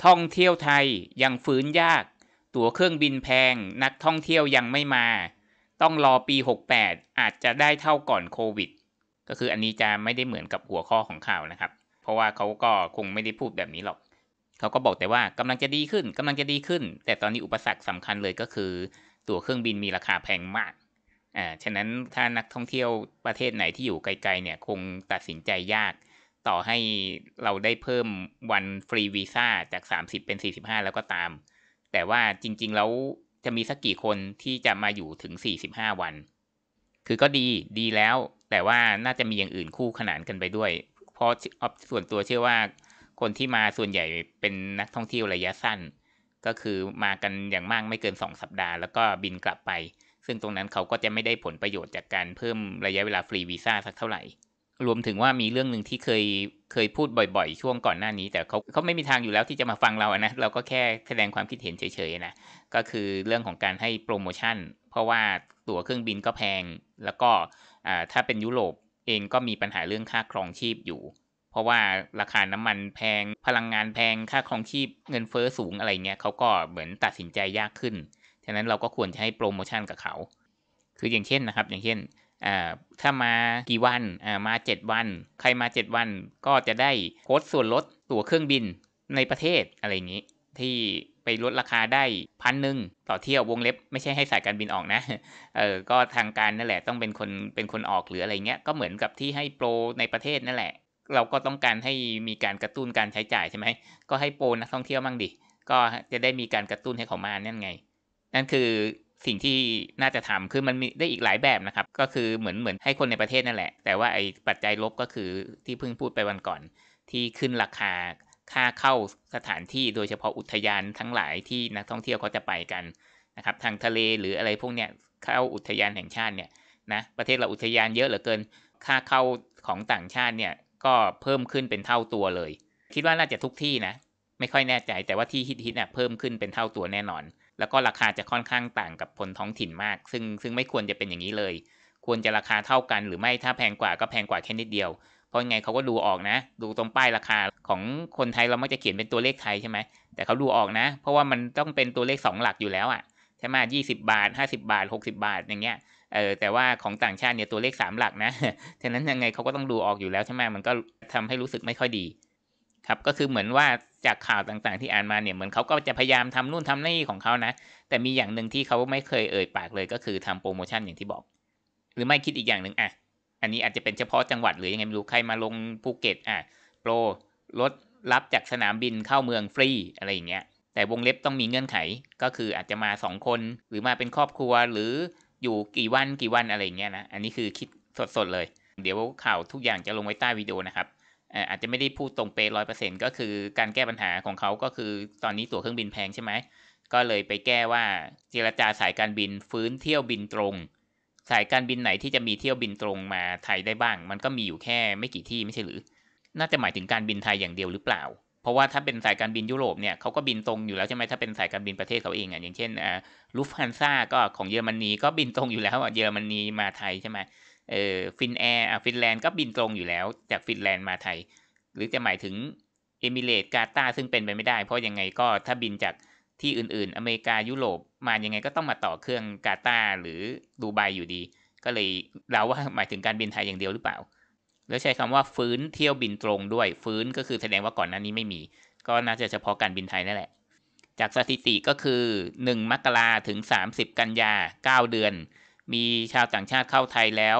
ท่องเที่ยวไทยยังฟื้นยากตั๋วเครื่องบินแพงนักท่องเที่ยวยังไม่มาต้องรอปี68อาจจะได้เท่าก่อนโควิดก็คืออันนี้จะไม่ได้เหมือนกับหัวข้อของข่าวนะครับเพราะว่าเขาก็คงไม่ได้พูดแบบนี้หรอกเขาก็บอกแต่ว่ากำลังจะดีขึ้นแต่ตอนนี้อุปสรรคสำคัญเลยก็คือตั๋วเครื่องบินมีราคาแพงมากฉะนั้นถ้านักท่องเที่ยวประเทศไหนที่อยู่ไกลๆเนี่ยคงตัดสินใจยากต่อให้เราได้เพิ่มวันฟรีวีซ่าจาก30เป็น45แล้วก็ตามแต่ว่าจริงๆแล้วจะมีสักกี่คนที่จะมาอยู่ถึง45วันคือก็ดีแล้วแต่ว่าน่าจะมีอย่างอื่นคู่ขนานกันไปด้วยเพราะส่วนตัวเชื่อว่าคนที่มาส่วนใหญ่เป็นนักท่องเที่ยวระยะสั้นก็คือมากันอย่างมากไม่เกิน2สัปดาห์แล้วก็บินกลับไปซึ่งตรงนั้นเขาก็จะไม่ได้ผลประโยชน์จากการเพิ่มระยะเวลาฟรีวีซ่าสักเท่าไหร่รวมถึงว่ามีเรื่องนึงที่เคยพูดบ่อยๆช่วงก่อนหน้านี้แต่เขาไม่มีทางอยู่แล้วที่จะมาฟังเรานะเราก็แค่แสดงความคิดเห็นเฉยๆนะก็คือเรื่องของการให้โปรโมชั่นเพราะว่าตั๋วเครื่องบินก็แพงแล้วก็ถ้าเป็นยุโรปเองก็มีปัญหาเรื่องค่าครองชีพอยู่เพราะว่าราคาน้ำมันแพงพลังงานแพงค่าครองชีพเงินเฟ้อสูงอะไรเงี้ยเขาก็เหมือนตัดสินใจยากขึ้นฉะนั้นเราก็ควรจะให้โปรโมชั่นกับเขาคืออย่างเช่นนะครับอย่างเช่นถ้ามากี่วันมา7วันใครมา7วันก็จะได้โค้ดส่วนลดตั๋วเครื่องบินในประเทศอะไรอย่างนี้ที่ไปลดราคาได้1,000ต่อเที่ยววงเล็บไม่ใช่ให้สายการบินออกนะก็ทางการนั่นแหละต้องเป็นคนออกหรืออะไรเงี้ยก็เหมือนกับที่ให้โปรในประเทศนั่นแหละเราก็ต้องการให้มีการกระตุ้นการใช้จ่ายใช่ไหมก็ให้โปรนักท่องเที่ยวมั่งดิก็จะได้มีการกระตุ้นให้เขามานั่นไงนั่นคือสิ่งที่น่าจะทำคือมันมีได้อีกหลายแบบนะครับก็คือเหมือนให้คนในประเทศนั่นแหละแต่ว่าไอ้ปัจจัยลบก็คือที่เพิ่งพูดไปวันก่อนที่ขึ้นราคาค่าเข้าสถานที่โดยเฉพาะอุทยานทั้งหลายที่นักท่องเที่ยวเขาจะไปกันนะครับทางทะเลหรืออะไรพวกเนี้ยเข้าอุทยานแห่งชาติเนี่ยนะประเทศเราอุทยานเยอะเหลือเกินค่าเข้าของต่างชาติเนี่ยก็เพิ่มขึ้นเป็นเท่าตัวเลยคิดว่าน่าจะทุกที่นะไม่ค่อยแน่ใจแต่ว่าที่ฮิตๆน่ะเพิ่มขึ้นเป็นเท่าตัวแน่นอนแล้วก็ราคาจะค่อนข้างต่างกับคนท้องถิ่นมากซึ่งไม่ควรจะเป็นอย่างนี้เลยควรจะราคาเท่ากันหรือไม่ถ้าแพงกว่าก็แพงกว่าแค่นิดเดียวเพราะไงเขาก็ดูออกนะดูตรงป้ายราคาของคนไทยเรามักจะเขียนเป็นตัวเลขไทยใช่ไหมแต่เขาดูออกนะเพราะว่ามันต้องเป็นตัวเลข2หลักอยู่แล้วอ่ะใช่ไหม20 บาท50 บาท60 บาทอย่างเงี้ยแต่ว่าของต่างชาติเนี่ยตัวเลข3หลักนะฉะนั้นยังไงเขาก็ต้องดูออกอยู่แล้วใช่ไหมมันก็ทำให้รู้สึกไม่ค่อยดีครับก็คือเหมือนว่าจากข่าวต่างๆที่อ่านมาเนี่ยเหมือนเขาก็จะพยายามทำนู่นทำนี่ของเขานะแต่มีอย่างหนึ่งที่เขาไม่เคยเอ่ยปากเลยก็คือทำโปรโมชั่นอย่างที่บอกหรือไม่คิดอีกอย่างหนึ่งอันนี้อาจจะเป็นเฉพาะจังหวัดหรือยังไงไม่รู้ใครมาลงภูเก็ตโปรลดรับจากสนามบินเข้าเมืองฟรีอะไรอย่างเงี้ยแต่วงเล็บต้องมีเงื่อนไขก็คืออาจจะมา2คนหรือมาเป็นครอบครัวหรืออยู่กี่วันอะไรอย่างเงี้ยนะอันนี้คือคิดสดๆเลยเดี๋ยวข่าวทุกอย่างจะลงไว้ใต้วิดีโอนะครับอาจจะไม่ได้พูดตรงเป๊ะ100%ก็คือการแก้ปัญหาของเขาก็คือตอนนี้ตั๋วเครื่องบินแพงใช่ไหมก็เลยไปแก้ว่าเจรจาสายการบินฟื้นเที่ยวบินตรงสายการบินไหนที่จะมีเที่ยวบินตรงมาไทยได้บ้างมันก็มีอยู่แค่ไม่กี่ที่ไม่ใช่หรือน่าจะหมายถึงการบินไทยอย่างเดียวหรือเปล่าเพราะว่าถ้าเป็นสายการบินยุโรปเนี่ยเขาก็บินตรงอยู่แล้วใช่ไหมถ้าเป็นสายการบินประเทศเขาเองอย่างเช่นลูฟฮันซ่าก็ของเยอรมนีก็บินตรงอยู่แล้วเยอรมนีมาไทยใช่ไหมฟินแอร์ฟินแลนด์ก็บินตรงอยู่แล้วจากฟินแลนด์มาไทยหรือจะหมายถึงเอมิเรตส์กาตาร์ซึ่งเป็นไปไม่ได้เพราะยังไงก็ถ้าบินจากที่อื่นๆอเมริกายุโรปมายังไงก็ต้องมาต่อเครื่องกาตาร์หรือดูไบอยู่ดีก็เลยเดาว่าหมายถึงการบินไทยอย่างเดียวหรือเปล่าแล้วใช้คำว่าฟื้นเที่ยวบินตรงด้วยฟื้นก็คือแสดงว่าก่อนหน้านี้ไม่มีก็น่าจะเฉพาะการบินไทยนั่นแหละจากสถิติก็คือ1มกราถึง30กันยา9เดือนมีชาวต่างชาติเข้าไทยแล้ว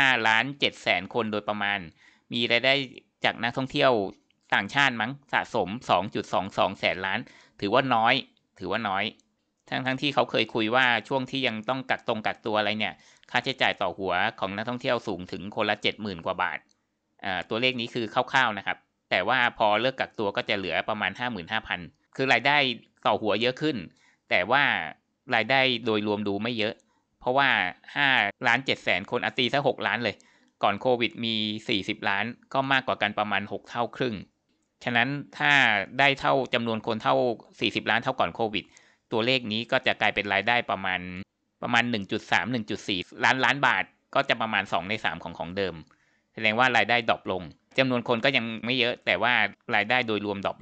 5,700,000 คนโดยประมาณมีรายได้จากนักท่องเที่ยวต่างชาติมั้งสะสม 2.22 แสนล้านถือว่าน้อยทั้งที่เขาเคยคุยว่าช่วงที่ยังต้องกักตัวอะไรเนี่ยค่าใช้จ่ายต่อหัวของนักท่องเที่ยวสูงถึงคนละ 70,000 กว่าบาทตัวเลขนี้คือคร่าวๆนะครับแต่ว่าพอเลิกกักตัวก็จะเหลือประมาณ 55,000 คือรายได้ต่อหัวเยอะขึ้นแต่ว่ารายได้โดยรวมดูไม่เยอะเพราะว่า5,700,000 คนตีซะ6ล้านเลยก่อนโควิดมี40ล้านก็มากกว่ากันประมาณ6เท่าครึ่งฉะนั้นถ้าได้เท่าจำนวนคนเท่า40ล้านเท่าก่อนโควิดตัวเลขนี้ก็จะกลายเป็นรายได้ประมาณ 1.3 1.4 ล้านบาทก็จะประมาณ2ใน3ของเดิมแสดงว่ารายได้ดรอปลงจำนวนคนก็ยังไม่เยอะแต่ว่ารายได้โดยรวมดรอปลง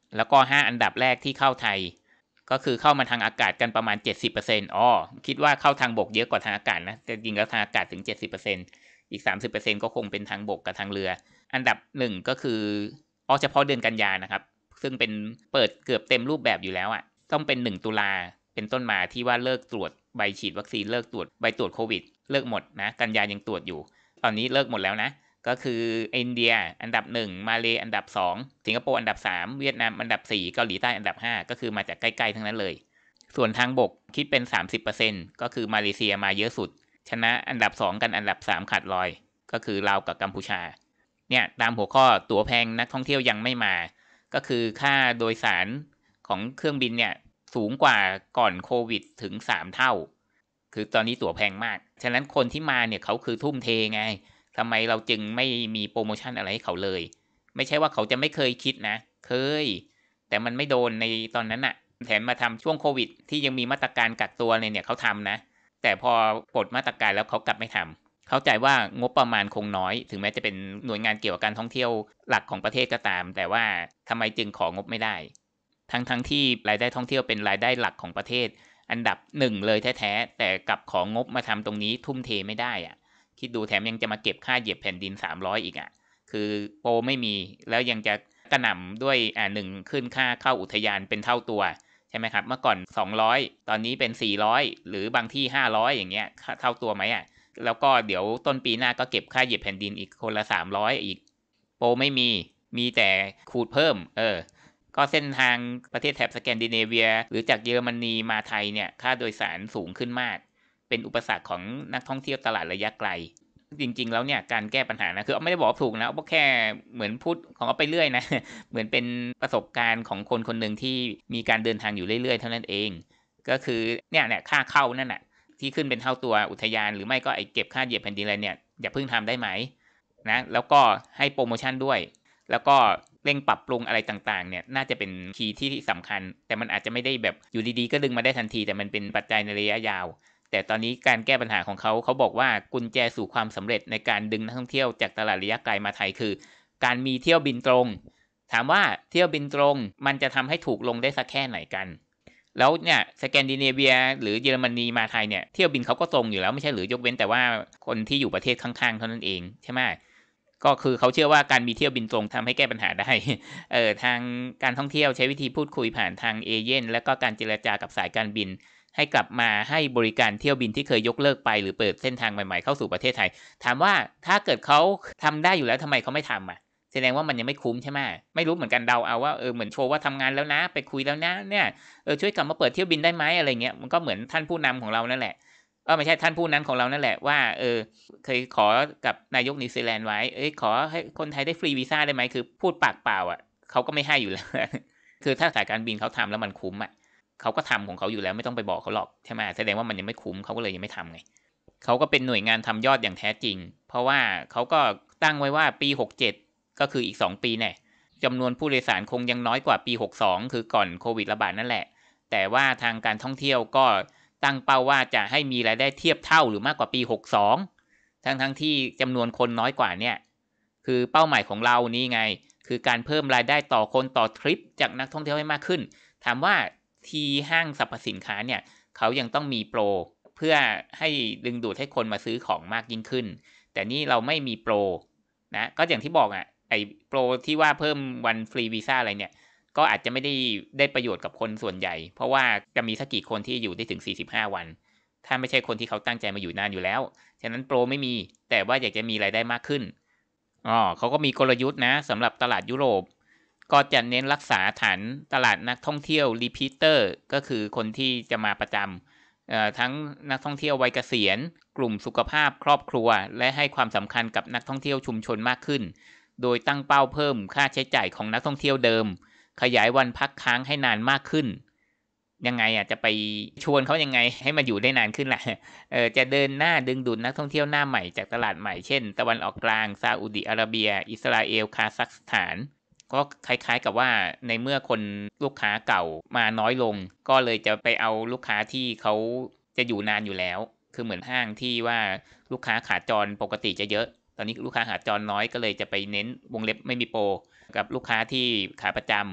แล้วก็5อันดับแรกที่เข้าไทยก็คือเข้ามาทางอากาศกันประมาณ 70% คิดว่าเข้าทางบกเยอะกว่าทางอากาศนะแต่จริงแล้วทางอากาศถึง 70% อีก 30% ก็คงเป็นทางบกกับทางเรืออันดับ1ก็คือเฉพาะเดือนกันยานะครับซึ่งเป็นเปิดเกือบเต็มรูปแบบอยู่แล้วต้องเป็น1ตุลาเป็นต้นมาที่ว่าเลิกตรวจใบฉีดวัคซีนเลิกตรวจใบตรวจโควิดเลิกหมดนะกันยายังตรวจอยู่ตอนนี้เลิกหมดแล้วนะก็คืออินเดียอันดับ1มาเลอันดับ2สิงคโปร์อันดับ3เวียดนามอันดับ4เกาหลีใต้อันดับ5ก็คือมาจากใกล้ๆทั้งนั้นเลยส่วนทางบกคิดเป็น 30% ก็คือมาเลเซียมาเยอะสุดชนะอันดับ2กันอันดับ3ขาดลอยก็คือลาวกับกัมพูชาเนี่ยตามหัวข้อตั๋วแพงนักท่องเที่ยวยังไม่มาก็คือค่าโดยสารของเครื่องบินเนี่ยสูงกว่าก่อนโควิดถึง3เท่าคือตอนนี้ตั๋วแพงมากฉะนั้นคนที่มาเนี่ยเขาคือทุ่มเทไงทำไมเราจึงไม่มีโปรโมชั่นอะไรให้เขาเลยไม่ใช่ว่าเขาจะไม่เคยคิดนะเคยแต่มันไม่โดนในตอนนั้นน่ะแถมมาทำช่วงโควิดที่ยังมีมาตรการกักตัวเนี่ยเขาทำนะแต่พอปลดมาตรการแล้วเขากลับไม่ทำเข้าใจว่างบประมาณคงน้อยถึงแม้จะเป็นหน่วยงานเกี่ยวกับการท่องเที่ยวหลักของประเทศก็ตามแต่ว่าทำไมจึงของบไม่ได้ทั้งที่รายได้ท่องเที่ยวเป็นรายได้หลักของประเทศอันดับ1เลยแท้ๆแต่กลับของงบมาทำตรงนี้ทุ่มเทไม่ได้คิดดูแถมยังจะมาเก็บค่าเหยียบแผ่นดิน300อีกคือโปรไม่มีแล้วยังจะกระหน่ำด้วย1ขึ้นค่าเข้าอุทยานเป็นเท่าตัวใช่ไหมครับเมื่อก่อน200ตอนนี้เป็น400หรือบางที่500อย่างเงี้ยเท่าตัวไหมแล้วก็เดี๋ยวต้นปีหน้าก็เก็บค่าเหยียบแผ่นดินอีกคนละ300อีกโปรไม่มีแต่ขูดเพิ่มก็เส้นทางประเทศแถบสแกนดิเนเวียหรือจากเยอรมนีมาไทยเนี่ยค่าโดยสารสูงขึ้นมากเป็นอุปสรรคของนักท่องเที่ยวตลาดระยะไกลจริงๆแล้วเนี่ยการแก้ปัญหานะคือไม่ได้บอกถูกนะเพราะแค่เหมือนพูดของเอาไปเรื่อยนะ เหมือนเป็นประสบการณ์ของคนคนหนึ่งที่มีการเดินทางอยู่เรื่อยๆเท่านั้นเองก็คือเนี่ยค่าเข้านั่นน่ะที่ขึ้นเป็นเท่าตัวอุทยานหรือไม่ก็ไอเก็บค่าเหยียบแผ่นดินอะไรเนี่ยอย่าเพิ่งทำได้ไหมนะแล้วก็ให้โปรโมชั่นด้วยแล้วก็เร่งปรับปรุงอะไรต่างๆเนี่ยน่าจะเป็นคีย์ที่สำคัญแต่มันอาจจะไม่ได้แบบอยู่ดีๆก็ดึงมาได้ทันทีแต่มันเป็นปัจจัยในระยะยาวแต่ตอนนี้การแก้ปัญหาของเขาบอกว่ากุญแจสู่ความสำเร็จในการดึงนักท่องเที่ยวจากตลาดระยะไกลมาไทยคือการมีเที่ยวบินตรงถามว่าเที่ยวบินตรงมันจะทำให้ถูกลงได้สักแค่ไหนกันแล้วเนี่ยสแกนดิเนเวียหรือเยอรมนีมาไทยเนี่ยเที่ยวบินเขาก็ตรงอยู่แล้วไม่ใช่หรือยกเว้นแต่ว่าคนที่อยู่ประเทศข้างๆเท่านั้นเองใช่ไหมก็คือเขาเชื่อว่าการมีเที่ยวบินตรงทำให้แก้ปัญหาได้ทางการท่องเที่ยวใช้วิธีพูดคุยผ่านทางเอเย่นและก็การเจรจากับสายการบินให้กลับมาให้บริการเที่ยวบินที่เคยยกเลิกไปหรือเปิดเส้นทางใหม่ๆเข้าสู่ประเทศไทยถามว่าถ้าเกิดเขาทำได้อยู่แล้วทำไมเขาไม่ทำแสดงว่ามันยังไม่คุ้มใช่ไหมไม่รู้เหมือนกันเดาเอาว่าเหมือนโชว์ว่าทำงานแล้วนะไปคุยแล้วนะเนี่ยช่วยกลับมาเปิดเที่ยวบินได้ไหมอะไรเงี้ยมันก็เหมือนท่านผู้นำของเรานั่นแหละไม่ใช่ท่านผู้นั้นของเรานั่นแหละว่าเคยขอกับนายกนิวซีแลนด์ไว้ขอให้คนไทยได้ฟรีวีซ่าได้ไหมคือพูดปากเปล่าเขาก็ไม่ให้อยู่แล้ว คือถ้าสายการบินเขาทำแล้วมันคุ้มเขาก็ทำของเขาอยู่แล้วไม่ต้องไปบอกเขาหรอกใช่ไหมแสดงว่ามันยังไม่คุ้มเขาก็เลยยังไม่ทำไงเขาก็เป็นหน่วยงานทำยอดอย่างแท้จริงเพราะว่าเขาก็ตั้งไว้ว่าปี67ก็คืออีก2ปีเนี่ยจำนวนผู้โดยสารคงยังน้อยกว่าปี62คือก่อนโควิดระบาดนั่นแหละแต่ว่าทางการท่องเที่ยวก็ตั้งเป้าว่าจะให้มีรายได้เทียบเท่าหรือมากกว่าปี62ทั้งที่จำนวนคนน้อยกว่าเนี่ยคือเป้าหมายของเรานี่ไงคือการเพิ่มรายได้ต่อคนต่อทริปจากนักท่องเที่ยวให้มากขึ้นถามว่าที่ห้างสรรพสินค้าเนี่ยเขายังต้องมีโปรเพื่อให้ดึงดูดให้คนมาซื้อของมากยิ่งขึ้นแต่นี่เราไม่มีโปรนะก็อย่างที่บอกไอ้โปรที่ว่าเพิ่มวันฟรีวีซ่าอะไรเนี่ยก็อาจจะไม่ได้ประโยชน์กับคนส่วนใหญ่เพราะว่าจะมีสักกี่คนที่อยู่ได้ถึง45วันถ้าไม่ใช่คนที่เขาตั้งใจมาอยู่นานอยู่แล้วฉะนั้นโปรไม่มีแต่ว่าอยากจะมีรายได้มากขึ้นเขาก็มีกลยุทธ์นะสำหรับตลาดยุโรปก็จะเน้นรักษาฐานตลาดนักท่องเที่ยวรีพีเตอร์ก็คือคนที่จะมาประจำทั้งนักท่องเที่ยววัยเกษียณกลุ่มสุขภาพครอบครัวและให้ความสำคัญกับนักท่องเที่ยวชุมชนมากขึ้นโดยตั้งเป้าเพิ่มค่าใช้จ่ายของนักท่องเที่ยวเดิมขยายวันพักค้างให้นานมากขึ้นยังไงจะไปชวนเขายังไงให้มาอยู่ได้นานขึ้นล่ะจะเดินหน้าดึงดูดนักท่องเที่ยวหน้าใหม่จากตลาดใหม่เช่นตะวันออกกลางซาอุดิอาระเบียอิสราเอลคาซัคสถานก็คล้ายๆกับว่าในเมื่อคนลูกค้าเก่ามาน้อยลงก็เลยจะไปเอาลูกค้าที่เขาจะอยู่นานอยู่แล้วคือเหมือนห้างที่ว่าลูกค้าขาจรปกติจะเยอะตอนนี้ลูกค้าขาจรน้อยก็เลยจะไปเน้นวงเล็บไม่มีโปรกับลูกค้าที่ขาประจ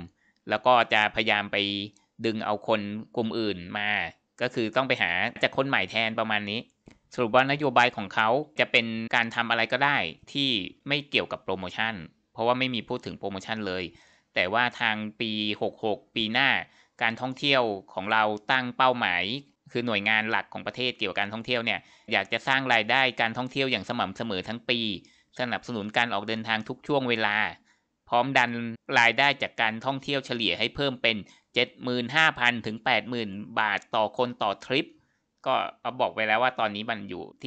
แล้วก็จะพยายามไปดึงเอาคนกลุ่มอื่นมาก็คือต้องไปหาจากคนใหม่แทนประมาณนี้สรุปว่านโยบายของเขาจะเป็นการทำอะไรก็ได้ที่ไม่เกี่ยวกับโปรโมชั่นเพราะว่าไม่มีพูดถึงโปรโมชั่นเลยแต่ว่าทางปี66ปีหน้าการท่องเที่ยวของเราตั้งเป้าหมายคือหน่วยงานหลักของประเทศเกี่ยวกับการท่องเที่ยวเนี่ยอยากจะสร้างรายได้การท่องเที่ยวอย่างสม่ำเสมอทั้งปีสนับสนุนการออกเดินทางทุกช่วงเวลาพร้อมดันรายได้จากการท่องเที่ยวเฉลี่ยให้เพิ่มเป็น 75,000 ถึง 80,000 บาทต่อคนต่อทริปก็บอกไว้แล้วว่าตอนนี้มันอยู่ที่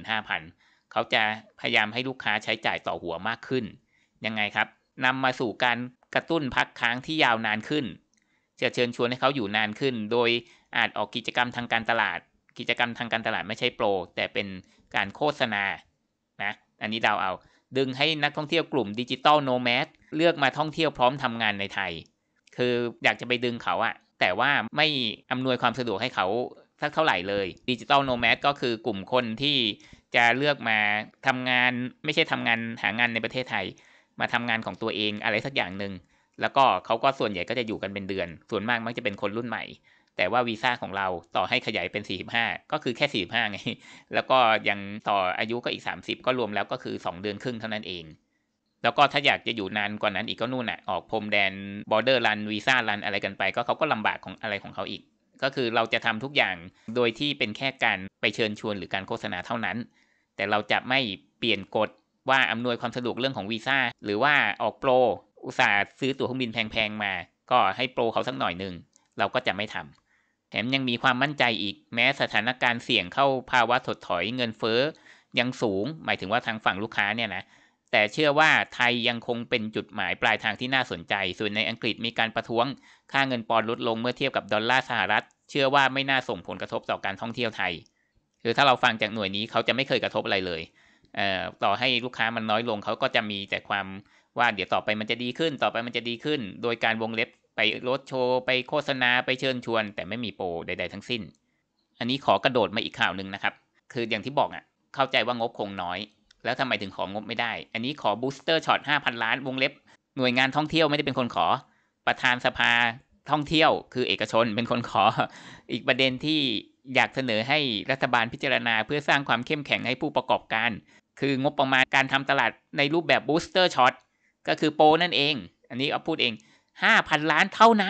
55,000 เขาจะพยายามให้ลูกค้าใช้จ่ายต่อหัวมากขึ้นยังไงครับนำมาสู่การกระตุ้นพักค้างที่ยาวนานขึ้นจะเชิญชวนให้เขาอยู่นานขึ้นโดยอาจออกกิจกรรมทางการตลาดกิจกรรมทางการตลาดไม่ใช่โปรแต่เป็นการโฆษณานะอันนี้เดาเอาดึงให้นักท่องเที่ยวกลุ่มดิจิตอลโนแมดเลือกมาท่องเที่ยวพร้อมทำงานในไทยคืออยากจะไปดึงเขาอะแต่ว่าไม่อำนวยความสะดวกให้เขาสักเท่าไหร่เลยดิจิตอลโนแมดก็คือกลุ่มคนที่จะเลือกมาทำงานไม่ใช่ทำงานหางานในประเทศไทยมาทำงานของตัวเองอะไรสักอย่างหนึ่งแล้วก็เขาก็ส่วนใหญ่ก็จะอยู่กันเป็นเดือนส่วนมากมักจะเป็นคนรุ่นใหม่แต่ว่าวีซ่าของเราต่อให้ขยายเป็น45ก็คือแค่45ไงแล้วก็ยังต่ออายุก็อีก30ก็รวมแล้วก็คือ2เดือนครึ่งเท่านั้นเองแล้วก็ถ้าอยากจะอยู่นานกว่านั้นอีกก็นู่นน่ะออกพรมแดน border run วีซ่า run อะไรกันไปก็เขาก็ลำบากของอะไรของเขาอีกก็คือเราจะทำทุกอย่างโดยที่เป็นแค่การไปเชิญชวนหรือการโฆษณาเท่านั้นแต่เราจะไม่เปลี่ยนกฎว่าอำนวยความสะดวกเรื่องของวีซ่าหรือว่าออกโปรอุตส่าห์ซื้อตั๋วเครื่องบินแพงๆมาก็ให้โปรเขาสักหน่อยนึงเราก็จะไม่ทำแถมยังมีความมั่นใจอีกแม้สถานการณ์เสี่ยงเข้าภาวะถดถอยเงินเฟ้อยังสูงหมายถึงว่าทางฝั่งลูกค้าเนี่ยนะแต่เชื่อว่าไทยยังคงเป็นจุดหมายปลายทางที่น่าสนใจส่วนในอังกฤษมีการประท้วงค่าเงินปอนด์ลดลงเมื่อเทียบกับดอลลาร์สหรัฐเชื่อว่าไม่น่าส่งผลกระทบต่อการท่องเที่ยวไทยคือถ้าเราฟังจากหน่วยนี้เขาจะไม่เคยกระทบอะไรเลยต่อให้ลูกค้ามันน้อยลงเขาก็จะมีแต่ความว่าเดี๋ยวต่อไปมันจะดีขึ้นต่อไปมันจะดีขึ้นโดยการวงเล็บไปรถโชว์ไปโฆษณาไปเชิญชวนแต่ไม่มีโปรใดๆทั้งสิ้นอันนี้ขอกระโดดมาอีกข่าวนึงนะครับคืออย่างที่บอกเข้าใจว่างบคงน้อยแล้วทำไมถึงของบไม่ได้อันนี้ขอบูสเตอร์ช็อต 5,000 ล้านวงเล็บหน่วยงานท่องเที่ยวไม่ได้เป็นคนขอประธานสภาท่องเที่ยวคือเอกชนเป็นคนขออีกประเด็นที่อยากเสนอให้รัฐบาลพิจารณาเพื่อสร้างความเข้มแข็งให้ผู้ประกอบการคืองบประมาณการทำตลาดในรูปแบบบูสเตอร์ช็อตก็คือโปรนั่นเองอันนี้เอาพูดเอง 5,000 ล้านเท่านั้น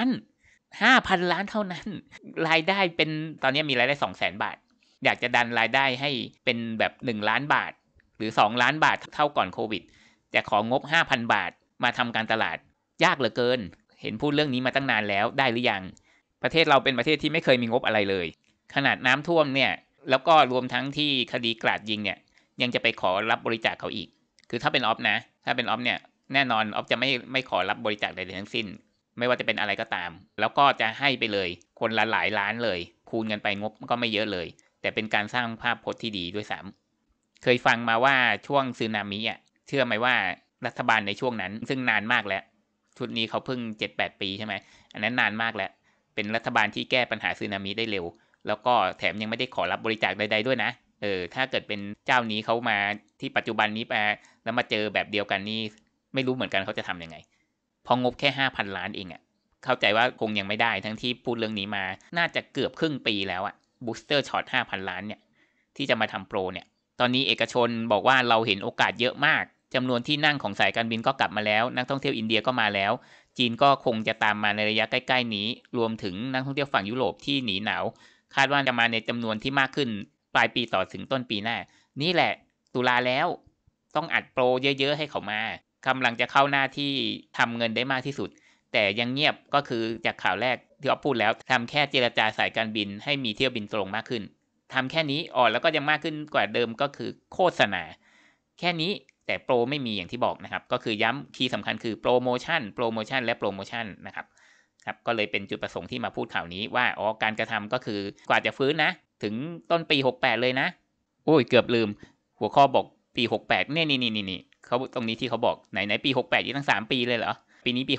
5,000 ล้านเท่านั้นรายได้เป็นตอนนี้มีรายได้ 200,000 บาทอยากจะดันรายได้ให้เป็นแบบ1ล้านบาทหรือ2ล้านบาทเท่าก่อนโควิดแต่ของบ 5,000 บาทมาทำการตลาดยากเหลือเกินเห็นพูดเรื่องนี้มาตั้งนานแล้วได้หรือยังประเทศเราเป็นประเทศที่ไม่เคยมีงบอะไรเลยขนาดน้ำท่วมเนี่ยแล้วก็รวมทั้งที่คดีกราดยิงเนี่ยยังจะไปขอรับบริจาคเขาอีกคือถ้าเป็นออฟนะถ้าเป็นออฟเนี่ยแน่นอนออฟจะไม่ขอรับบริจาคใดๆทั้งสิ้นไม่ว่าจะเป็นอะไรก็ตามแล้วก็จะให้ไปเลยคนละหลายล้านเลยคูณกันไปงบก็ไม่เยอะเลยแต่เป็นการสร้างภาพพจน์ที่ดีด้วยซ้ำเคยฟังมาว่าช่วงสึนามิเชื่อไหมว่ารัฐบาลในช่วงนั้นซึ่งนานมากแล้วชุดนี้เขาเพิ่ง 7-8 ปีใช่ไหมอันนั้นนานมากแล้วเป็นรัฐบาลที่แก้ปัญหาสึนามิได้เร็วแล้วก็แถมยังไม่ได้ขอรับบริจาคใดๆด้วยนะถ้าเกิดเป็นเจ้านี้เขามาที่ปัจจุบันนี้มาแล้วมาเจอแบบเดียวกันนี่ไม่รู้เหมือนกันเขาจะทำยังไงพองบแค่ 5,000 ล้านเองเข้าใจว่าคงยังไม่ได้ทั้งที่พูดเรื่องนี้มาน่าจะเกือบครึ่งปีแล้วบูสเตอร์ช็อต 5,000 ล้านเนี่ยที่จะมาทำโปรเนี่ยตอนนี้เอกชนบอกว่าเราเห็นโอกาสเยอะมากจำนวนที่นั่งของสายการบินก็กลับมาแล้วนักท่องเที่ยวอินเดียก็มาแล้วจีนก็คงจะตามมาในระยะใกล้ๆนี้รวมถึงนักท่องเที่ยวฝั่งยุโรปที่หนีหนาวคาดว่าจะมาในจำนวนที่มากขึ้นปลายปีต่อถึงต้นปีหน้านี่แหละตุลาแล้วต้องอัดโปรเยอะๆให้เขามากำลังจะเข้าหน้าที่ทำเงินได้มากที่สุดแต่ยังเงียบก็คือจากข่าวแรกที่อ๊อฟพูดแล้วทำแค่เจรจาสายการบินให้มีเที่ยวบินตรงมากขึ้นทำแค่นี้แล้วก็ยังมากขึ้นกว่าเดิมก็คือโฆษณาแค่นี้แต่โปรไม่มีอย่างที่บอกนะครับก็คือย้ำคีย์สำคัญคือโปรโมชั่นและโปรโมชั่นนะครับก็เลยเป็นจุดประสงค์ที่มาพูดข่าวนี้ว่าการกระทำก็คือกว่าจะฟื้นนะถึงต้นปี68เลยนะโอ้ยเกือบลืมหัวข้อบอกปี68นี่เขาตรงนี้ที่เขาบอกไหนปี68ยี่ตั้ง3ปีเลยเหรอปีนี้ปี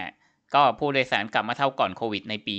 65ก็ผู้โดยสารกลับมาเท่าก่อนโควิดในปี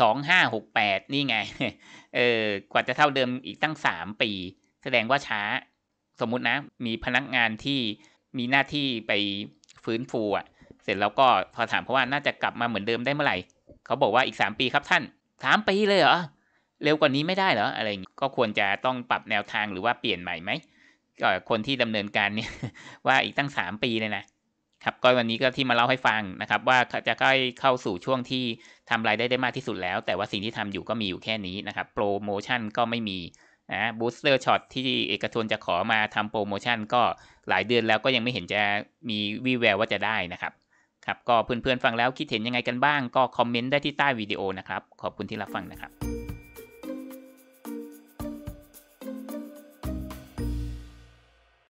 2568นี่ไงกว่าจะเท่าเดิมอีกตั้ง3ปีแสดงว่าช้าสมมุตินะมีพนักงานที่มีหน้าที่ไปฟื้นฟูเสร็จแล้วก็พอถามเพราะว่าน่าจะกลับมาเหมือนเดิมได้เมื่อไหร่เขาบอกว่าอีก3ปีครับท่าน3ปีเลยเหรอเร็วกว่านี้ไม่ได้เหรออะไรอย่างนี้ก็ควรจะต้องปรับแนวทางหรือว่าเปลี่ยนใหม่ไหมก็คนที่ดำเนินการเนี่ย ว่าอีกตั้ง3ปีเลยนะครับก็วันนี้ก็ที่มาเล่าให้ฟังนะครับว่าจะใกล้เข้าสู่ช่วงที่ทำรายได้มากที่สุดแล้วแต่ว่าสิ่งที่ทำอยู่ก็มีอยู่แค่นี้นะครับโปรโมชั่นก็ไม่มีนะบูสเตอร์ช็อตที่เอกชนจะขอมาทำโปรโมชั่นก็หลายเดือนแล้วก็ยังไม่เห็นจะมีวี่แววว่าจะได้นะครับก็เพื่อนๆฟังแล้วคิดเห็นยังไงกันบ้างก็คอมเมนต์ได้ที่ใต้วิดีโอนะครับขอบคุณที่รับฟังนะครับ